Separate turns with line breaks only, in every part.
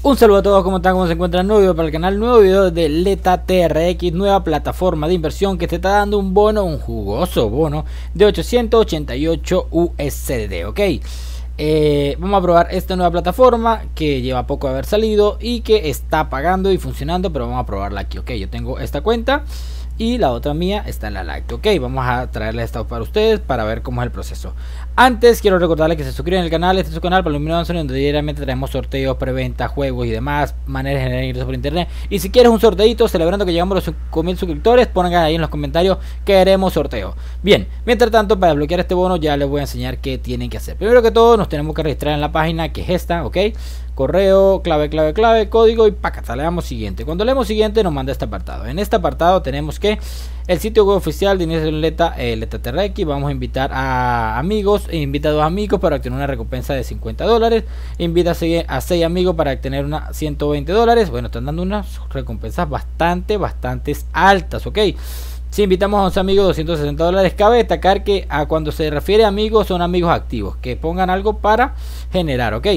Un saludo a todos, ¿cómo están? ¿Cómo se encuentran? Nuevo video para el canal, nuevo video de Leta TRX, nueva plataforma de inversión que te está dando un bono, un jugoso bono de 888 USD, ¿ok? Vamos a probar esta nueva plataforma que lleva poco de haber salido y que está pagando y funcionando, pero vamos a probarla aquí, ¿ok? Yo tengo esta cuenta y la otra mía está en la Lacto, ok. Vamos a traerle esta para ustedes para ver cómo es el proceso. Antes quiero recordarles que se suscriban al canal. Este es su canal para iluminarse, donde diariamente traemos sorteos, preventa, juegos y demás maneras de generar ingresos por internet. Y si quieres un sorteito celebrando que llegamos a los 5000 suscriptores, pongan ahí en los comentarios que haremos sorteo. Bien, mientras tanto, para desbloquear este bono ya les voy a enseñar qué tienen que hacer. Primero que todo, nos tenemos que registrar en la página, que es esta, ok. Correo, clave, código y pácata, le damos siguiente. Cuando leemos siguiente nos manda este apartado. En este apartado tenemos que el sitio web oficial de inicio de Leta TRX. Vamos a invitar a amigos, invita a 2 amigos para obtener una recompensa de $50. Invita a 6 amigos para obtener una $120. Bueno, están dando unas recompensas bastante altas, ok. Si invitamos a 11 amigos, $260. Cabe destacar que cuando se refiere a amigos, son amigos activos, que pongan algo para generar, ok.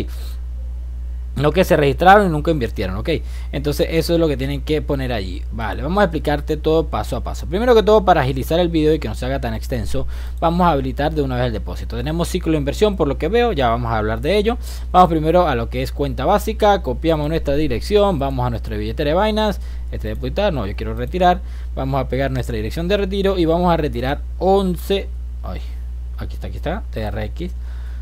Lo que se registraron y nunca invirtieron, ok. Entonces eso es lo que tienen que poner allí. Vale, vamos a explicarte todo paso a paso. Primero que todo, para agilizar el video y que no se haga tan extenso, vamos a habilitar de una vez el depósito. Tenemos ciclo de inversión, por lo que veo, ya vamos a hablar de ello. Vamos primero a lo que es cuenta básica. Copiamos nuestra dirección, vamos a nuestra billetera de Binance. Depositar, no, yo quiero retirar. Vamos a pegar nuestra dirección de retiro y vamos a retirar 11. Ay, aquí está, TRX.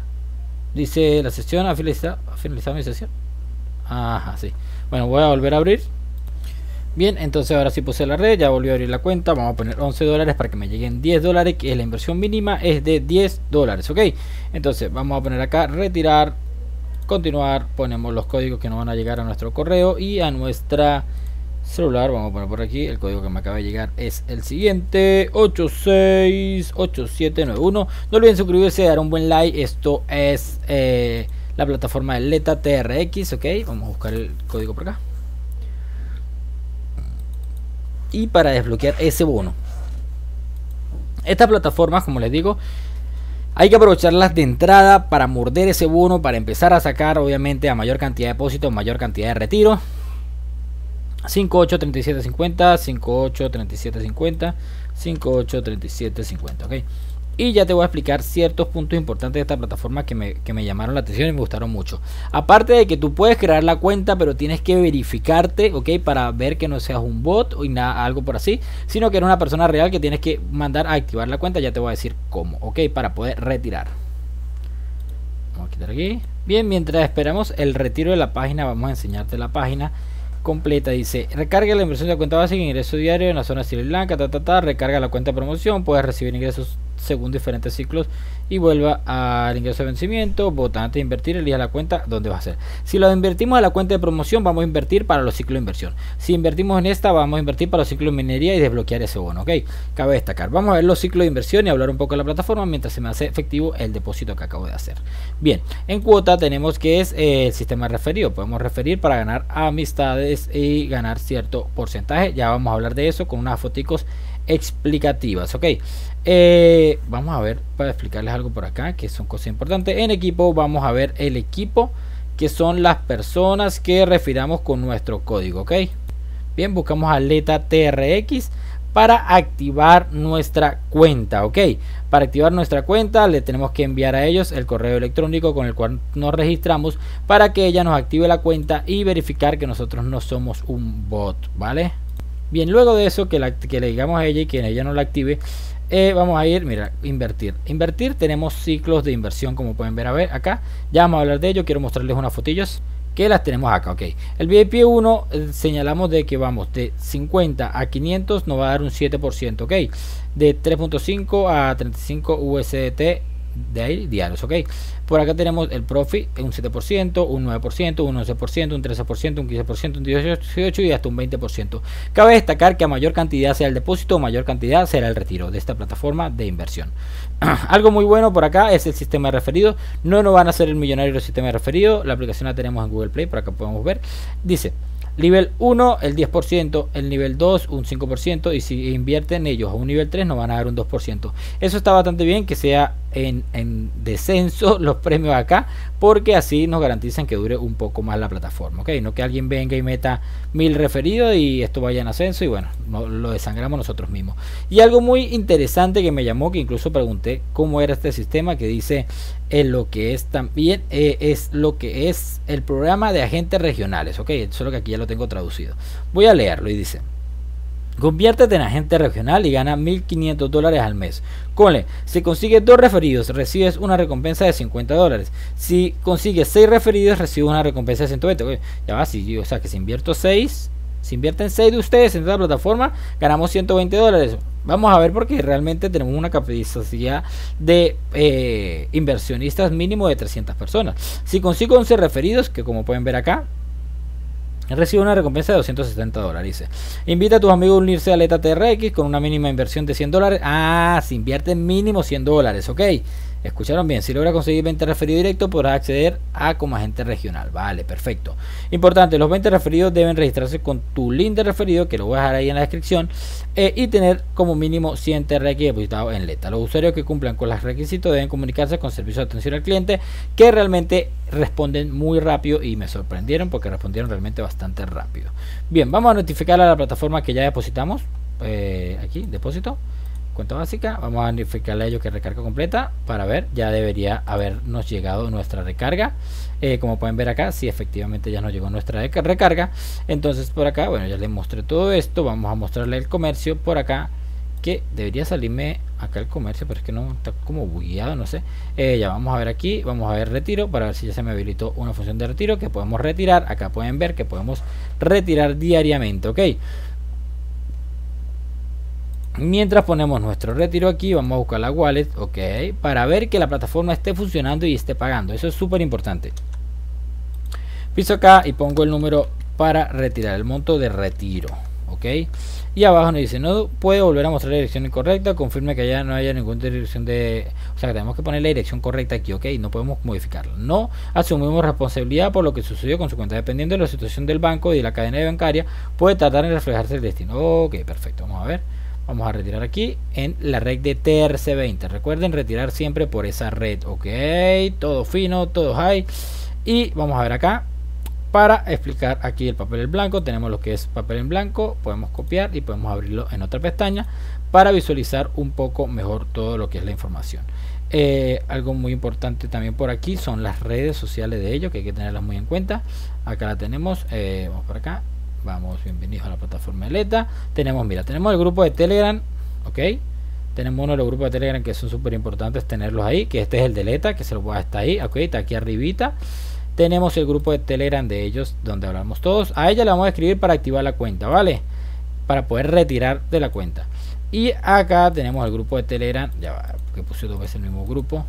Dice la sesión ha finalizado mi sesión. Ajá, sí. Bueno, voy a volver a abrir. Bien, entonces ahora sí puse la red, ya volví a abrir la cuenta. Vamos a poner $11 para que me lleguen $10, que es la inversión mínima, es de $10, ok. Entonces vamos a poner acá retirar, continuar, ponemos los códigos que nos van a llegar a nuestro correo y a nuestra celular. Vamos a poner por aquí el código que me acaba de llegar, es el siguiente: 868791. No olviden suscribirse, dar un buen like. Esto es la plataforma de Leta TRX, ok. Vamos a buscar el código por acá. Y para desbloquear ese bono, estas plataformas, como les digo, hay que aprovecharlas de entrada para morder ese bono, para empezar a sacar obviamente a mayor cantidad de depósito, mayor cantidad de retiro. 583750, 583750, 583750, ok. Y ya te voy a explicar ciertos puntos importantes de esta plataforma que me llamaron la atención y me gustaron mucho. Aparte de que tú puedes crear la cuenta, pero tienes que verificarte, ok, para ver que no seas un bot o nada, algo por así, sino que eres una persona real que tienes que mandar a activar la cuenta. Ya te voy a decir cómo, ok, para poder retirar. Vamos a quitar aquí. Bien, mientras esperamos el retiro de la página, vamos a enseñarte la página completa. Dice: recarga la inversión de la cuenta básica, ingreso diario en la zona Sri Lanka, recarga la cuenta de promoción, puedes recibir ingresos según diferentes ciclos y vuelva al ingreso de vencimiento. Vota antes de invertir, elija la cuenta donde va a ser. Si lo invertimos a la cuenta de promoción, vamos a invertir para los ciclos de inversión. Si invertimos en esta, vamos a invertir para los ciclos de minería y desbloquear ese bono, ok. Cabe destacar, vamos a ver los ciclos de inversión y hablar un poco de la plataforma mientras se me hace efectivo el depósito que acabo de hacer. Bien, en cuota tenemos que es el sistema referido. Podemos referir para ganar amistades y ganar cierto porcentaje. Ya vamos a hablar de eso con unas foticos explicativas, ok. Vamos a ver, para explicarles algo por acá que son cosas importantes. En equipo vamos a ver el equipo, que son las personas que refiramos con nuestro código, ok. Bien, buscamos a Leta TRX para activar nuestra cuenta, ok. Para activar nuestra cuenta le tenemos que enviar a ellos el correo electrónico con el cual nos registramos para que ella nos active la cuenta y verificar que nosotros no somos un bot, vale. Bien, luego de eso que le digamos a ella y que ella no la active, vamos a ir, mira, invertir. Tenemos ciclos de inversión, como pueden ver, acá. Ya vamos a hablar de ello. Quiero mostrarles unas fotillos que las tenemos acá, ok. El VIP 1 señalamos de que vamos de 50 a 500, nos va a dar un 7%, ok. De 3.5 a 35 USDT de ahí diarios, ok. Por acá tenemos el profit, un 7%, un 9%, un 11%, un 13%, un 15%, un 18% y hasta un 20%. Cabe destacar que a mayor cantidad sea el depósito, mayor cantidad será el retiro de esta plataforma de inversión. Algo muy bueno por acá es el sistema de referido. No nos van a hacer el millonario del sistema de referido. La aplicación la tenemos en Google Play, por acá podemos ver. Dice: nivel 1 el 10%, el nivel 2 un 5%, y si invierten ellos a un nivel 3 nos van a dar un 2%. Eso está bastante bien, que sea en descenso los premios acá, porque así nos garantizan que dure un poco más la plataforma, ok, no que alguien venga y meta 1000 referidos y esto vaya en ascenso y bueno, lo desangramos nosotros mismos. Y algo muy interesante que me llamó, que incluso pregunté cómo era este sistema, que dice lo que es también es lo que es el programa de agentes regionales, ok, solo que aquí ya lo tengo traducido. Voy a leerlo y dice: conviértete en agente regional y gana $1500 al mes. Cole, si consigues 2 referidos, recibes una recompensa de $50. Si consigues 6 referidos, recibes una recompensa de 120. Oye, ya va, si, o sea que si invierto 6, si invierten 6 de ustedes en esta plataforma, ganamos $120. Vamos a ver, porque realmente tenemos una capacidad de inversionistas mínimo de 300 personas. Si consigo 11 referidos, que como pueden ver acá, recibe una recompensa de $270. Dice: invita a tus amigos a unirse a Aleta TRX con una mínima inversión de $100. Ah, si invierten mínimo $100, ok. Escucharon bien, si logra conseguir 20 referidos directos podrás acceder a como agente regional. Vale, perfecto. Importante, los 20 referidos deben registrarse con tu link de referido, que lo voy a dejar ahí en la descripción, y tener como mínimo 100 TRX depositados en Leta. Los usuarios que cumplan con los requisitos deben comunicarse con servicio de atención al cliente, que realmente responden muy rápido y me sorprendieron porque respondieron realmente bastante rápido. Bien, vamos a notificar a la plataforma que ya depositamos. Aquí, depósito, cuenta básica. Vamos a notificarle a ellos que recarga completa para ver, ya debería habernos llegado nuestra recarga. Como pueden ver acá, sí, efectivamente ya nos llegó nuestra recarga. Entonces por acá, bueno, ya les mostré todo esto. Vamos a mostrarle el comercio por acá, que debería salirme acá el comercio, pero es que no, está como bugueado, no sé. Ya vamos a ver aquí, vamos a ver retiro, para ver si ya se me habilitó una función de retiro que podemos retirar. Acá pueden ver que podemos retirar diariamente, ok. Mientras ponemos nuestro retiro aquí, vamos a buscar la wallet, ok, para ver que la plataforma esté funcionando y esté pagando. Eso es súper importante. Piso acá y pongo el número para retirar, el monto de retiro, ok. Y abajo nos dice: no puede volver a mostrar la dirección incorrecta, confirme que ya no haya ninguna dirección de... O sea, que tenemos que poner la dirección correcta aquí, ok, no podemos modificarla. No asumimos responsabilidad por lo que sucedió con su cuenta. Dependiendo de la situación del banco y de la cadena bancaria, puede tardar en reflejarse el destino. Ok, perfecto, vamos a ver. Vamos a retirar aquí en la red de TRC20. Recuerden retirar siempre por esa red. Ok, todo fino, todo high. Y vamos a ver acá, para explicar aquí el papel en blanco. Tenemos lo que es papel en blanco. Podemos copiar y podemos abrirlo en otra pestaña para visualizar un poco mejor todo lo que es la información. Algo muy importante también por aquí son las redes sociales de ellos, que hay que tenerlas muy en cuenta. Acá la tenemos. Vamos por acá. Vamos, bienvenidos a la plataforma de Leta. Tenemos, mira, tenemos el grupo de Telegram, ok. Tenemos uno de los grupos de Telegram que son súper importantes tenerlos ahí, que este es el de Leta, que se lo voy a estar ahí, ok, está aquí arribita. Tenemos el grupo de Telegram de ellos, donde hablamos todos. A ella le vamos a escribir para activar la cuenta, ¿vale? Para poder retirar de la cuenta. Y acá tenemos el grupo de Telegram, ya va, que puse 2 veces el mismo grupo.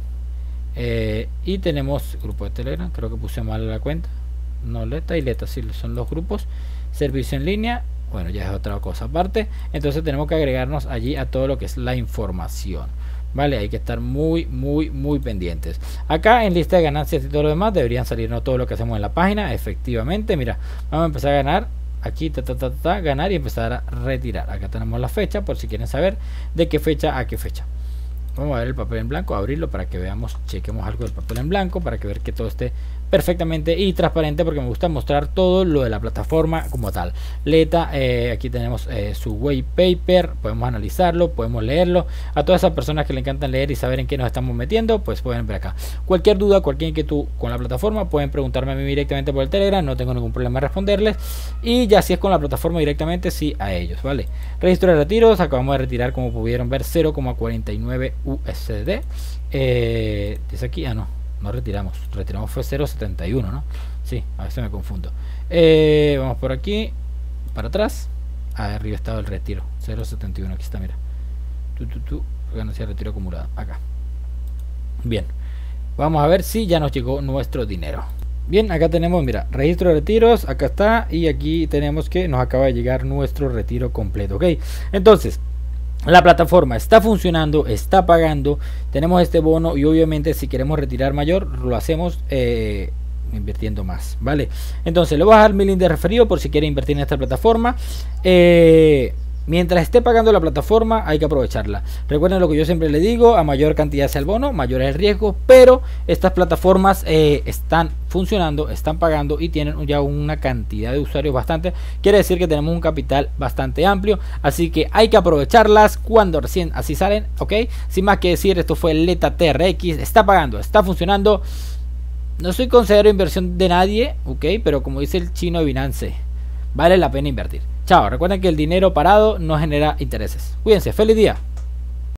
Y tenemos grupo de Telegram, creo que puse mal la cuenta. No, Leta y Leta, sí, son los grupos. Servicio en línea, bueno, ya es otra cosa aparte. Entonces tenemos que agregarnos allí a todo lo que es la información, vale. Hay que estar muy pendientes. Acá en lista de ganancias y todo lo demás deberían salirnos todo lo que hacemos en la página. Efectivamente, mira, vamos a empezar a ganar aquí, ganar y empezar a retirar. Acá tenemos la fecha, por si quieren saber de qué fecha a qué fecha. Vamos a ver el papel en blanco, abrirlo para que veamos, chequemos algo del papel en blanco, para que ver que todo esté perfectamente y transparente, porque me gusta mostrar todo lo de la plataforma como tal. Leta, aquí tenemos su white paper, podemos analizarlo, podemos leerlo. A todas esas personas que le encantan leer y saber en qué nos estamos metiendo, pues pueden ver acá. Cualquier duda, cualquier inquietud con la plataforma, pueden preguntarme a mí directamente por el Telegram, no tengo ningún problema en responderles. Y ya si es con la plataforma directamente, sí a ellos, ¿vale? Registro de retiros, acabamos de retirar, como pudieron ver, 0,49 USD. Dice aquí, no retiramos fue 0.71, ¿no? Sí, a veces me confundo. Vamos por aquí, para atrás. Arriba estaba el retiro, 0.71, aquí está, mira. Ganancia de retiro acumulado, acá. Bien, vamos a ver si ya nos llegó nuestro dinero. Bien, acá tenemos, mira, registro de retiros, acá está. Y aquí tenemos que nos acaba de llegar nuestro retiro completo, ok. Entonces, la plataforma está funcionando, está pagando, tenemos este bono y obviamente si queremos retirar mayor lo hacemos invirtiendo más, ¿vale? Entonces le voy a dejar mi link de referido por si quiere invertir en esta plataforma. Mientras esté pagando la plataforma hay que aprovecharla. Recuerden lo que yo siempre le digo, a mayor cantidad sea el bono, mayor es el riesgo, pero estas plataformas están funcionando, están pagando y tienen ya una cantidad de usuarios bastante. Quiere decir que tenemos un capital bastante amplio, así que hay que aprovecharlas cuando recién así salen, ok. Sin más que decir, esto fue Leta TRX, está pagando, está funcionando. No soy consejero de inversión de nadie, ok, pero como dice el chino de Binance, vale la pena invertir. Chao, recuerden que el dinero parado no genera intereses. Cuídense, feliz día.